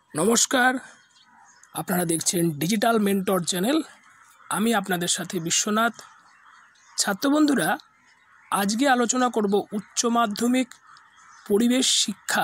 নমস্কার, আপনারা দেখছেন ডিজিটাল মেন্টর চ্যানেল। আমি আপনাদের সাথে বিশ্বনাথ। ছাত্র বন্ধুরা, আজকে আলোচনা করব উচ্চ মাধ্যমিক পরিবেশ শিক্ষা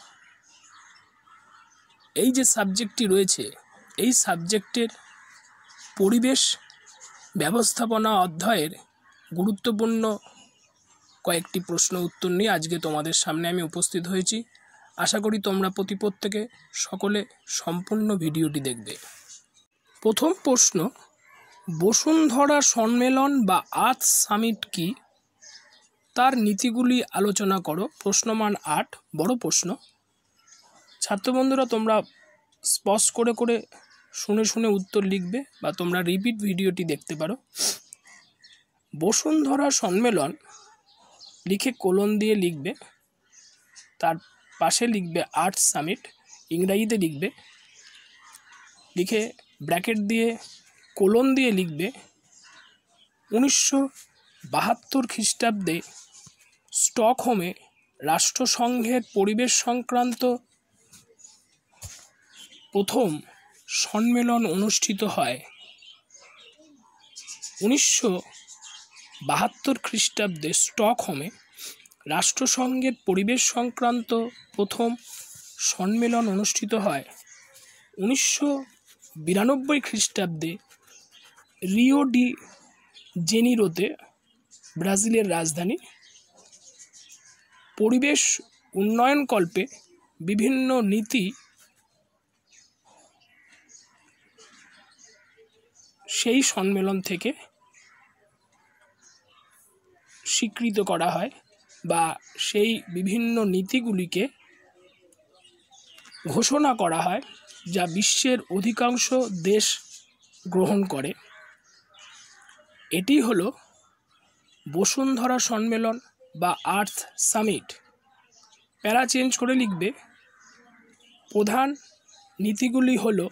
এই যে সাবজেক্টটি রয়েছে, এই সাবজেক্টের পরিবেশ ব্যবস্থাপনা অধ্যায়ের গুরুত্বপূর্ণ কয়েকটি প্রশ্ন উত্তর নিয়ে আজকে তোমাদের সামনে আমি উপস্থিত হয়েছি। আশা করি তোমরা প্রত্যেকে সকলে সম্পূর্ণ ভিডিওটি দেখবে। প্রথম প্রশ্ন, বসুন্ধরা সম্মেলন বা আর্থ সামিট কি? তার নীতিগুলি আলোচনা করো। প্রশ্নমান 8, বড় প্রশ্ন। ছাত্র বন্ধুরা, তোমরা স্পষ্ট করে শুনে উত্তর লিখবে বা তোমরা রিপিট ভিডিওটি দেখতে পারো। বসুন্ধরা সম্মেলন লিখে কোলন দিয়ে লিখবে, তার পাশে লিখবে আর্থ সামিট, ইংরাজিতে লিখবে, লিখে ব্র্যাকেট দিয়ে কোলন দিয়ে লিখবে 1972 খ্রিস্টাব্দে স্টকহোমে রাষ্ট্রসংঘের পরিবেশ সংক্রান্ত প্রথম সম্মেলন অনুষ্ঠিত হয়। 1972 খ্রিস্টাব্দে স্টকহোমে রাষ্ট্রসংঘের পরিবেশ সংক্রান্ত প্রথম সম্মেলন অনুষ্ঠিত হয়। 1992 খ্রিস্টাব্দে রিও ডি জেনিরোতে, ব্রাজিলের রাজধানী, পরিবেশ উন্নয়নকল্পে বিভিন্ন নীতি সেই সম্মেলন থেকে স্বীকৃত করা হয় বা সেই বিভিন্ন নীতিগুলিকে ঘোষণা করা হয়, যা বিশ্বের অধিকাংশ দেশ গ্রহণ করে। এটি হলো বসুন্ধরা সম্মেলন বা আর্থ সামিট। প্যারা চেঞ্জ করে লিখবে। প্রধান নীতিগুলি হলো,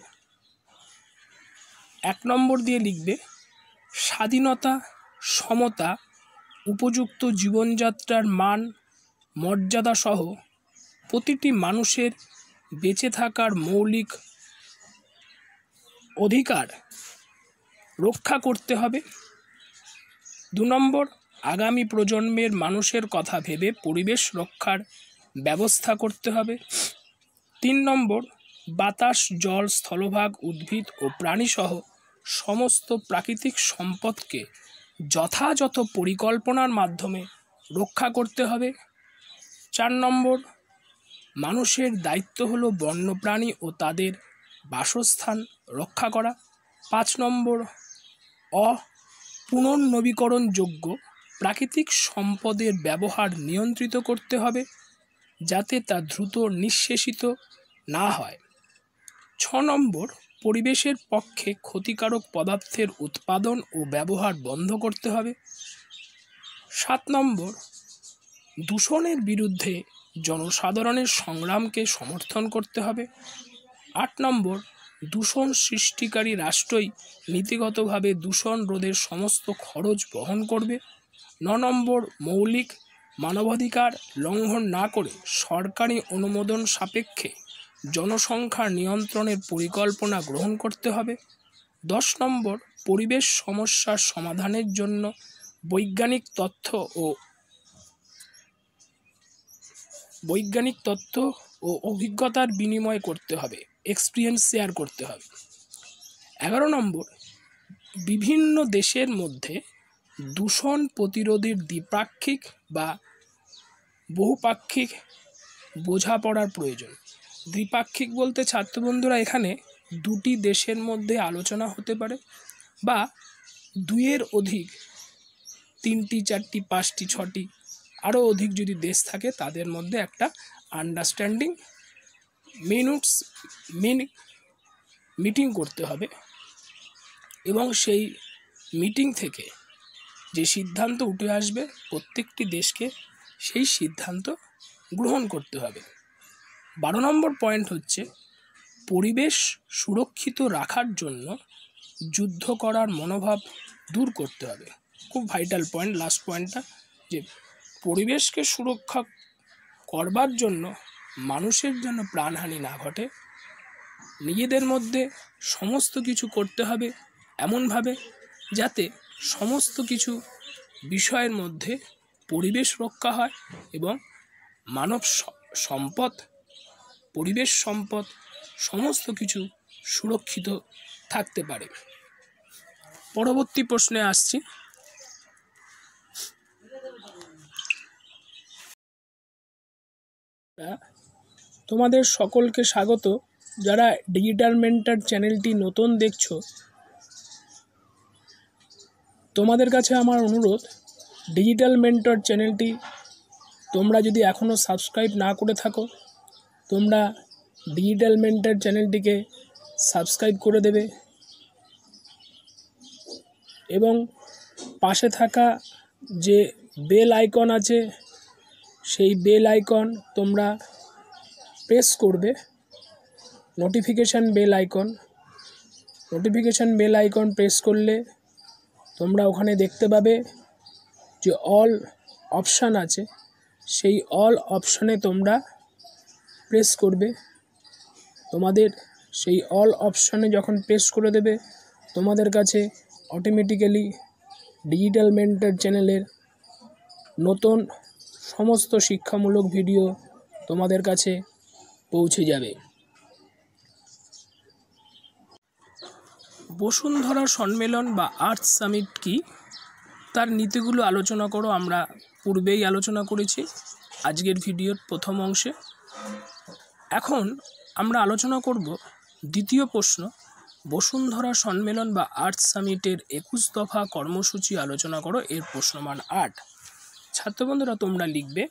1 নম্বর দিয়ে লিখবে স্বাধীনতা, সমতা, উপযুক্ত জীবনযাত্রার মান মর্যাদা সহ প্রতিটি মানুষের বেঁচে থাকার মৌলিক অধিকার রক্ষা করতে হবে। 2 নম্বর, আগামী প্রজন্মের মানুষের কথা ভেবে পরিবেশ রক্ষার ব্যবস্থা করতে হবে। 3 নম্বর, বাতাস, জল, স্থলভাগ, উদ্ভিদ ও প্রাণীসহ সমস্ত প্রাকৃতিক সম্পদকে যথাযথ পরিকল্পনার মাধ্যমে রক্ষা করতে হবে। 4 নম্বর, মানুষের দায়িত্ব হলো বন্যপ্রাণী ও তাদের বাসস্থান রক্ষা করা। 5 নম্বর, পুনর্নবীকরণযোগ্য প্রাকৃতিক সম্পদের ব্যবহার নিয়ন্ত্রিত করতে হবে যাতে তা দ্রুত নিঃশেষিত না হয়। 6 নম্বর, পরিবেশের পক্ষে ক্ষতিকারক পদার্থের উৎপাদন ও ব্যবহার বন্ধ করতে হবে। 7 নম্বর, দূষণের বিরুদ্ধে জনসাধারণের সংগ্রামকে সমর্থন করতে হবে। 8 নম্বর, দূষণ সৃষ্টিকারী রাষ্ট্রই নীতিগতভাবে দূষণ রোধের সমস্ত খরচ বহন করবে। 9 নম্বর, মৌলিক মানবাধিকার লঙ্ঘন না করে সরকারি অনুমোদন সাপেক্ষে জনসংখ্যা নিয়ন্ত্রণের পরিকল্পনা গ্রহণ করতে হবে। 10 নম্বর, পরিবেশ সমস্যার সমাধানের জন্য বৈজ্ঞানিক তথ্য ও অভিজ্ঞতার বিনিময় করতে হবে, এক্সপিরিয়েন্স শেয়ার করতে হবে। 11 নম্বর, বিভিন্ন দেশের মধ্যে দূষণ প্রতিরোধের দ্বিপাক্ষিক বা বহুপাক্ষিক বোঝাপড়ার প্রয়োজন। দ্বিপাক্ষিক বলতে ছাত্র বন্ধুরা, এখানে 2টি দেশের মধ্যে আলোচনা হতে পারে বা 2-এর অধিক, 3টি, 4টি, 5টি, 6টি আরও অধিক যদি দেশ থাকে তাদের মধ্যে একটা আন্ডারস্ট্যান্ডিং মিটিং করতে হবে এবং সেই মিটিং থেকে যে সিদ্ধান্ত উঠে আসবে প্রত্যেকটি দেশকে সেই সিদ্ধান্ত গ্রহণ করতে হবে। 12 নম্বর পয়েন্ট হচ্ছে পরিবেশ সুরক্ষিত রাখার জন্য যুদ্ধ করার মনোভাব দূর করতে হবে। খুব ভাইটাল পয়েন্ট লাস্ট পয়েন্টটা, যে পরিবেশকে সুরক্ষা করবার জন্য মানুষের যেন প্রাণহানি না ঘটে নিজেদের মধ্যে সমস্ত কিছু করতে হবে এমনভাবে যাতে সমস্ত কিছু বিষয়ের মধ্যে পরিবেশ রক্ষা হয় এবং মানব সম্পদ, পরিবেশ সম্পদ সমস্ত কিছু সুরক্ষিত থাকতে পারে। পরবর্তী প্রশ্নে আসছি। তোমাদের সকলকে স্বাগত। যারা ডিজিটাল মেন্টর চ্যানেলটি নতুন দেখছো, তোমাদের কাছে আমার অনুরোধ, ডিজিটাল মেন্টর চ্যানেলটি তোমরা যদি এখনও সাবস্ক্রাইব না করে থাকো, তোমরা ডিজিটাল মেন্টর চ্যানেলটিকে সাবস্ক্রাইব করে দেবে এবং পাশে থাকা যে বেল আইকন আছে সেই বেল আইকন তোমরা প্রেস করবে। নোটিফিকেশান বেল আইকন প্রেস করলে তোমরা ওখানে দেখতে পাবে যে অল অপশান আছে, সেই অল অপশানে তোমরা প্রেস করবে। তোমাদের সেই অল অপশানে যখন প্রেস করে দেবে, তোমাদের কাছে অটোমেটিক্যালি ডিজিটাল মেন্টর চ্যানেলের নতুন সমস্ত শিক্ষামূলক ভিডিও তোমাদের কাছে পৌঁছে যাবে। বসুন্ধরা সম্মেলন বা আর্থ সামিট কি, তার নীতিগুলো আলোচনা করো আমরা পূর্বেই আলোচনা করেছি আজকের ভিডিওর প্রথম অংশে। এখন আমরা আলোচনা করব দ্বিতীয় প্রশ্ন, বসুন্ধরা সম্মেলন বা আর্থ সামিটের 21 দফা কর্মসূচি আলোচনা করো, এর প্রশ্নমান 8। ছাত্রবন্ধুরা তোমরা লিখবে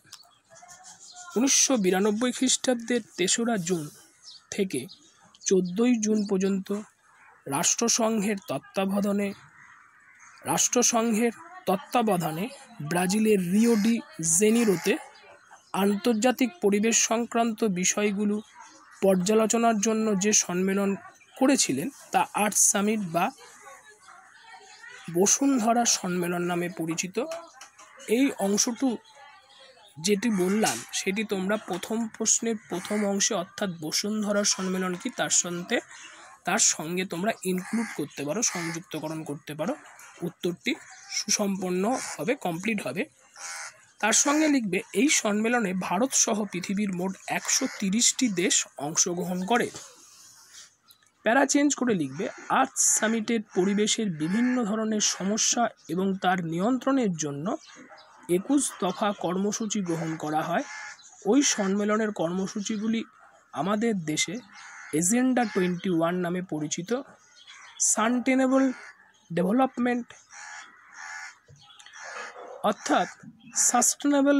1992 খ্রিস্টাব্দের 3রা জুন থেকে 14ই জুন পর্যন্ত রাষ্ট্রসংঘের তত্ত্বাবধানে ব্রাজিলের রিও ডি জেনিরোতে আন্তর্জাতিক পরিবেশ সংক্রান্ত বিষয়গুলো পর্যালোচনার জন্য যে সম্মেলন করেছিলেন তা আর্থ সামিট বা বসুন্ধরা সম্মেলন নামে পরিচিত। এই অংশটু যেটি বললাম সেটি তোমরা প্রথম প্রশ্নের প্রথম অংশে অর্থাৎ বসুন্ধরা সম্মেলন কি তার সঙ্গে তোমরা ইনক্লুড করতে পারো, সংযুক্তকরণ করতে পারো, উত্তরটি সুসম্পন্ন হবে, কমপ্লিট হবে। তার সঙ্গে লিখবে এই সম্মেলনে ভারত সহ পৃথিবীর মোট 130টি দেশ অংশগ্রহণ করে। প্যারা চেঞ্জ করে লিখবে আর্থ সামিটের পরিবেশের বিভিন্ন ধরনের সমস্যা এবং তার নিয়ন্ত্রণের জন্য 21 দফা কর্মসূচি গ্রহণ করা হয়। ওই সম্মেলনের কর্মসূচিগুলি আমাদের দেশে এজেন্ডা 21 নামে পরিচিত। সাস্টেনেবল ডেভেলপমেন্ট অর্থাৎ সাস্টেনেবল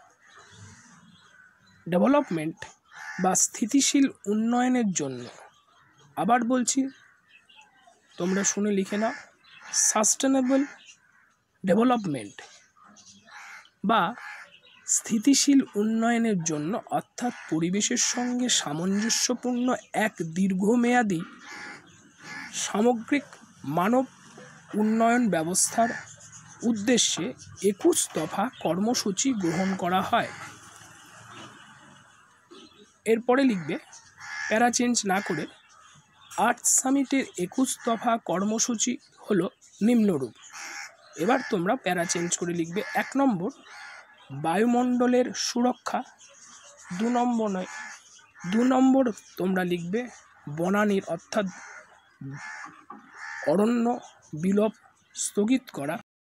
ডেভেলপমেন্ট বা স্থিতিশীল উন্নয়নের জন্য, আবার বলছি তোমরা শুনে লিখে নাও, সাস্টেনেবল ডেভেলপমেন্ট বা স্থিতিশীল উন্নয়নের জন্য অর্থাৎ পরিবেশের সঙ্গে সামঞ্জস্যপূর্ণ এক দীর্ঘমেয়াদী সামগ্রিক মানব উন্নয়ন ব্যবস্থার উদ্দেশ্যে 21 দফা কর্মসূচি গ্রহণ করা হয়। এরপরে লিখবে প্যারা চেঞ্জ না করে আর্থ সামিটের 21 দফা কর্মসূচি হলো নিম্নরূপ। এবার তোমরা প্যারা চেঞ্জ করে লিখবে 1 নম্বর বায়ুমণ্ডলের সুরক্ষা, 2 নম্বর তোমরা লিখবে বনানীর অর্থাৎ অরণ্য বিলোপ স্থগিত করা।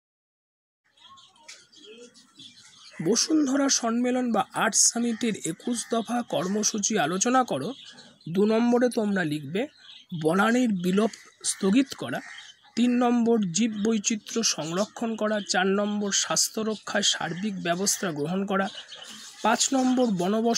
বসুন্ধরা সম্মেলন বা আর্থ সামিটের 21 দফা কর্মসূচি আলোচনা করো, 2 নম্বরে তোমরা লিখবে বনানীর বিলোপ স্থগিত করা, 3 নম্বর জীব বৈচিত্র্য সংরক্ষণ করা, 4 নম্বর স্বাস্থ্য রক্ষায় সার্বিক ব্যবস্থা গ্রহণ করা, 5 নম্বর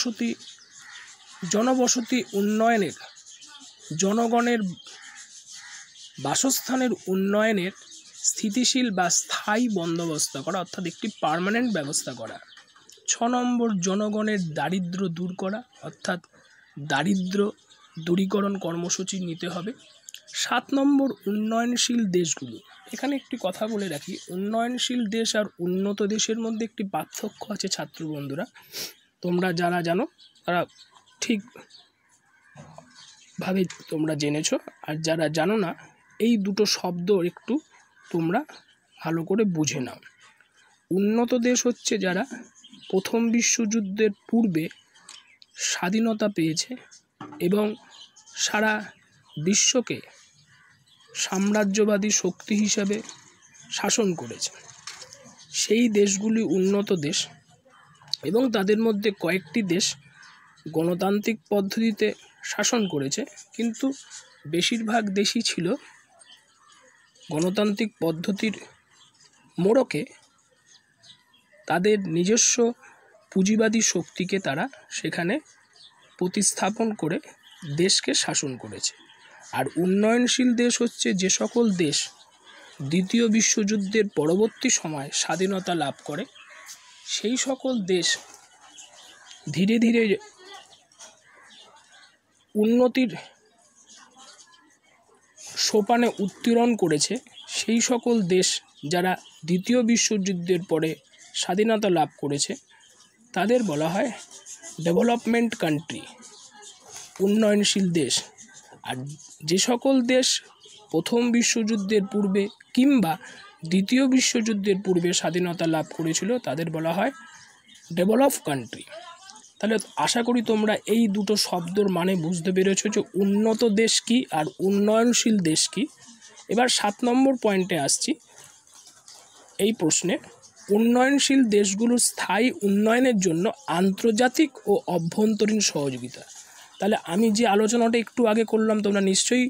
জনবসতি উন্নয়নের, জনগণের বাসস্থানের উন্নয়নের স্থিতিশীল বা স্থায়ী বন্দোবস্ত করা অর্থাৎ একটি পার্মানেন্ট ব্যবস্থা করা, 6 নম্বর জনগণের দারিদ্র্য দূর করা অর্থাৎ দারিদ্র্য দূরীকরণ কর্মসূচি নিতে হবে, 7 নম্বর উন্নয়নশীল দেশগুলো। এখানে একটি কথা বলে রাখি, উন্নয়নশীল দেশ আর উন্নত দেশের মধ্যে একটি পার্থক্য আছে ছাত্র বন্ধুরা, তোমরা যারা জানো তারা ঠিক ভাবে তোমরা জেনেছো, আর যারা জানো না এই দুটো শব্দ একটু তোমরা ভালো করে বুঝে নাও। উন্নত দেশ হচ্ছে যারা প্রথম বিশ্বযুদ্ধের পূর্বে স্বাধীনতা পেয়েছে এবং সারা বিশ্বকে সাম্রাজ্যবাদী শক্তি হিসাবে শাসন করেছে, সেই দেশগুলি উন্নত দেশ। এবং তাদের মধ্যে কয়েকটি দেশ গণতান্ত্রিক পদ্ধতিতে শাসন করেছে, কিন্তু বেশিরভাগ দেশই ছিল গণতান্ত্রিক পদ্ধতির মোড়কে তাদের নিজস্ব পুঁজিবাদী শক্তিকে তারা সেখানে প্রতিস্থাপন করে দেশকে শাসন করেছে। আর উন্নয়নশীল দেশ হচ্ছে যে সকল দেশ দ্বিতীয় বিশ্বযুদ্ধের পরবর্তী সময় স্বাধীনতা লাভ করে, সেই সকল দেশ ধীরে ধীরে উন্নতির সোপানে উত্তীর্ণ করেছে। সেই সকল দেশ যারা দ্বিতীয় বিশ্বযুদ্ধের পরে স্বাধীনতা লাভ করেছে তাদের বলা হয় ডেভেলপমেন্ট কান্ট্রি, উন্নয়নশীল দেশ। আর যে সকল দেশ প্রথম বিশ্বযুদ্ধের পূর্বে কিংবা দ্বিতীয় বিশ্বযুদ্ধের পূর্বে স্বাধীনতা লাভ করেছিল তাদের বলা হয় ডেভেলপ কান্ট্রি। তাহলে আশা করি তোমরা এই দুটো শব্দর মানে বুঝতে পেরেছো যে উন্নত দেশ কী আর উন্নয়নশীল দেশ কী। এবার 7 নম্বর পয়েন্টে আসছি। এই প্রশ্নে উন্নয়নশীল দেশগুলোর স্থায়ী উন্নয়নের জন্য আন্তর্জাতিক ও অভ্যন্তরীণ সহযোগিতা। তাহলে আমি যে আলোচনাটা একটু আগে করলাম তোমরা নিশ্চয়ই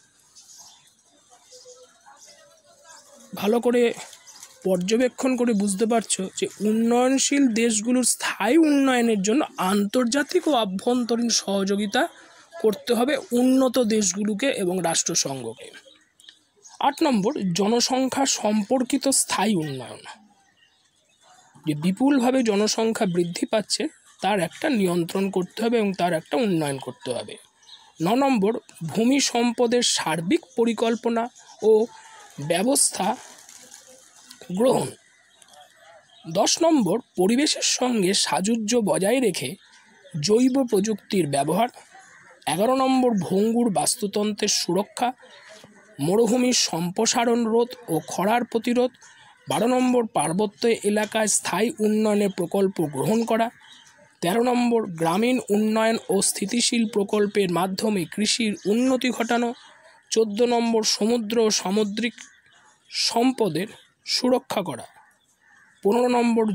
ভালো করে পর্যবেক্ষণ করে বুঝতে পারছো যে উন্নয়নশীল দেশগুলোর স্থায়ী উন্নয়নের জন্য আন্তর্জাতিক ও অভ্যন্তরীণ সহযোগিতা করতে হবে উন্নত দেশগুলোকে এবং রাষ্ট্রসংঘকে। 8 নম্বর, জনসংখ্যা সম্পর্কিত স্থায়ী উন্নয়ন। যে বিপুলভাবে জনসংখ্যা বৃদ্ধি পাচ্ছে তার একটা নিয়ন্ত্রণ করতে হবে এবং তার একটা উন্নয়ন করতে হবে। 9 নম্বর, ভূমি সম্পদের সার্বিক পরিকল্পনা ও ব্যবস্থা গ্রহণ। 10 নম্বর, পরিবেশের সঙ্গে সাযুজ্য বজায় রেখে জৈব প্রযুক্তির ব্যবহার। 11 নম্বর, ভঙ্গুর বাস্তুতন্ত্রের সুরক্ষা, মরুভূমির সম্প্রসারণ রোধ ও খরার প্রতিরোধ। 12 নম্বর, পার্বত্য এলাকায় স্থায়ী উন্নয়নের প্রকল্প গ্রহণ করা। 13 নম্বর, গ্রামীণ উন্নয়ন ও স্থিতিশীল প্রকল্পের মাধ্যমে কৃষির উন্নতি ঘটানো। 14 নম্বর, সমুদ্র ও সামুদ্রিক সম্পদের সুরক্ষা করা। 15 নম্বর,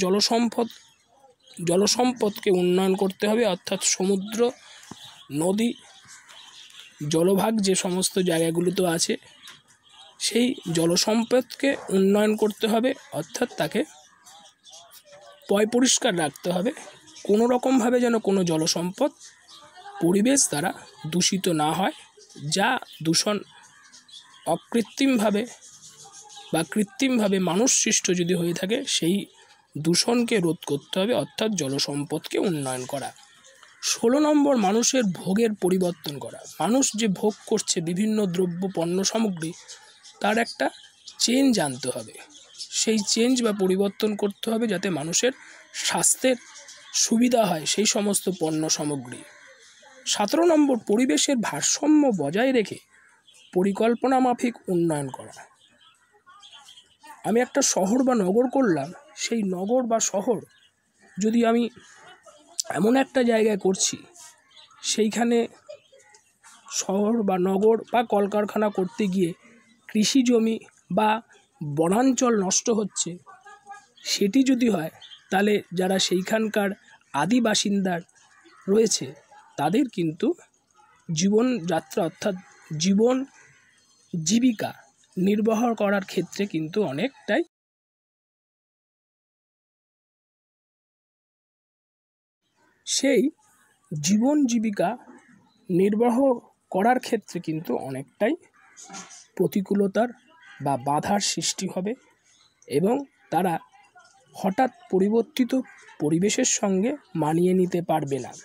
জলসম্পদকে উন্নয়ন করতে হবে, অর্থাৎ সমুদ্র, নদী, জলভাগ যে সমস্ত জায়গাগুলোতে আছে সেই জলসম্পদকে উন্নয়ন করতে হবে, অর্থাৎ তাকে পরিষ্কার রাখতে হবে। কোনো রকমভাবে যেন কোনো জলসম্পদ পরিবেশ দ্বারা দূষিত না হয়, যা দূষণ অকৃত্রিমভাবে বা কৃত্রিমভাবে মানুষ সৃষ্ট যদি হয়ে থাকে সেই দূষণকে রোধ করতে হবে, অর্থাৎ জলসম্পদকে উন্নয়ন করা। 16 নম্বর, মানুষের ভোগের পরিবর্তন করা। মানুষ যে ভোগ করছে বিভিন্ন দ্রব্য পণ্য সামগ্রী তার একটা চেঞ্জ আনতে হবে, সেই চেঞ্জ বা পরিবর্তন করতে হবে যাতে মানুষের স্বাস্থ্যের সুবিধা হয় সেই সমস্ত পণ্য সামগ্রী। 17 নম্বর, পরিবেশের ভারসাম্য বজায় রেখে পরিকল্পনা মাফিক উন্নয়ন করা। আমি একটা শহর বা নগর করলাম, সেই নগর বা শহর যদি আমি এমন একটা জায়গায় করছি সেইখানে শহর বা নগর বা কলকারখানা করতে গিয়ে কৃষি জমি বা বনাঞ্চল নষ্ট হচ্ছে, সেটি যদি হয় তাহলে যারা সেইখানকার আদি বাসিন্দা রয়েছে তাদের কিন্তু জীবনযাত্রা অর্থাৎ জীবিকা নির্বাহ করার ক্ষেত্রে কিন্তু অনেকটাই সেই জীবিকা নির্বাহ করার ক্ষেত্রে কিন্তু অনেকটাই প্রতিকূলতার বা বাধার সৃষ্টি হবে এবং তারা হঠাৎ পরিবর্তিত পরিবেশের সঙ্গে মানিয়ে নিতে পারবে না।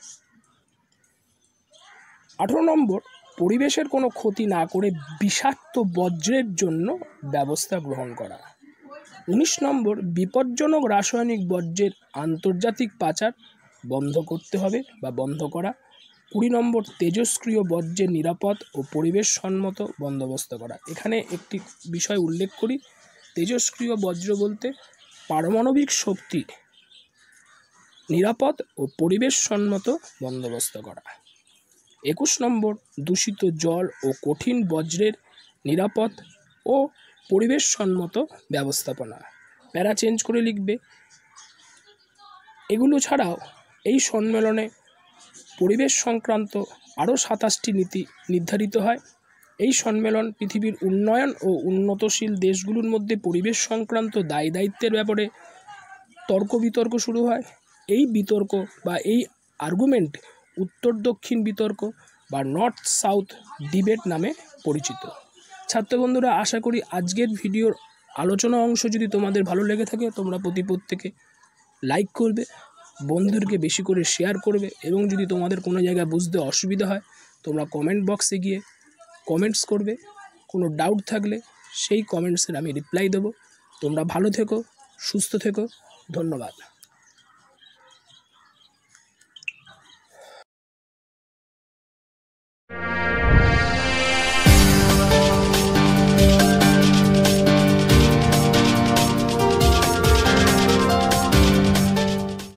18 নম্বর, পরিবেশের কোনো ক্ষতি না করে বিষাক্ত বর্জ্যের জন্য ব্যবস্থা গ্রহণ করা। 19 নম্বর, বিপজ্জনক রাসায়নিক বর্জ্যের আন্তর্জাতিক পাচার বন্ধ করতে হবে বা বন্ধ করা। 20 নম্বর, তেজস্ক্রিয় বর্জ্যের নিরাপদ ও পরিবেশসম্মত বন্দোবস্ত করা। এখানে একটি বিষয় উল্লেখ করি, তেজস্ক্রিয় বর্জ্য বলতে পারমাণবিক শক্তির নিরাপদ ও পরিবেশসম্মত বন্দোবস্ত করা। 21 নম্বর, দূষিত জল ও কঠিন বর্জ্যের নিরাপদ ও পরিবেশসম্মত ব্যবস্থাপনা। প্যারা চেঞ্জ করে লিখবে। এগুলো ছাড়াও এই সম্মেলনে পরিবেশ সংক্রান্ত আরও 27টি নীতি নির্ধারিত হয়। এই সম্মেলন পৃথিবীর উন্নয়ন ও উন্নতশীল দেশগুলোর মধ্যে পরিবেশ সংক্রান্ত দায় দায়িত্বের ব্যাপারে তর্ক বিতর্ক শুরু হয়। এই বিতর্ক বা এই আর্গুমেন্ট উত্তর দক্ষিণ বিতর্ক বা নর্থ সাউথ ডিবেট নামে পরিচিত। ছাত্র বন্ধুরা, আশা করি আজকের ভিডিওর আলোচনা অংশ যদি তোমাদের ভালো লেগে থাকে তোমরা প্রত্যেকে লাইক করবে, বন্ধুদেরকে বেশি করে শেয়ার করবে, এবং যদি তোমাদের কোনো জায়গায় বুঝতে অসুবিধা হয় তোমরা কমেন্ট বক্সে গিয়ে কমেন্টস করবে। কোনো ডাউট থাকলে সেই কমেন্টসের আমি রিপ্লাই দেবো। তোমরা ভালো থেকো, সুস্থ থেকো, ধন্যবাদ।